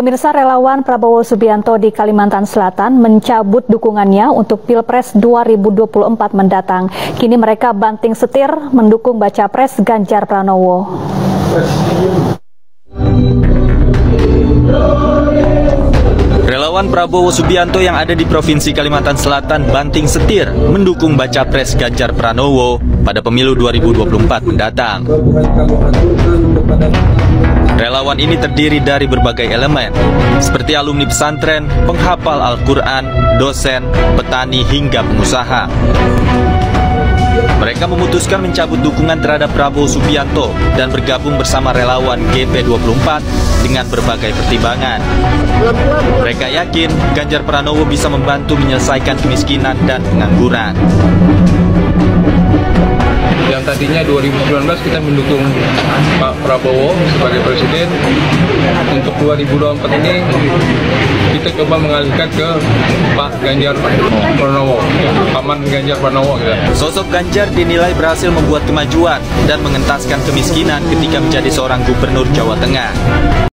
Pemirsa, relawan Prabowo Subianto di Kalimantan Selatan mencabut dukungannya untuk Pilpres 2024 mendatang. Kini mereka banting setir mendukung baca pres Ganjar Pranowo. Relawan Prabowo Subianto yang ada di Provinsi Kalimantan Selatan banting setir mendukung baca pres Ganjar Pranowo pada pemilu 2024 mendatang. Relawan ini terdiri dari berbagai elemen, seperti alumni pesantren, penghafal Al-Quran, dosen, petani, hingga pengusaha. Mereka memutuskan mencabut dukungan terhadap Prabowo Subianto dan bergabung bersama relawan GP24 dengan berbagai pertimbangan. Mereka yakin Ganjar Pranowo bisa membantu menyelesaikan kemiskinan dan pengangguran. Yang tadinya 2019 kita mendukung Pak Prabowo sebagai presiden, untuk 2024 ini kita coba mengalihkan ke Pak Ganjar Pranowo, Paman Ganjar Pranowo. Sosok Ganjar dinilai berhasil membuat kemajuan dan mengentaskan kemiskinan ketika menjadi seorang gubernur Jawa Tengah.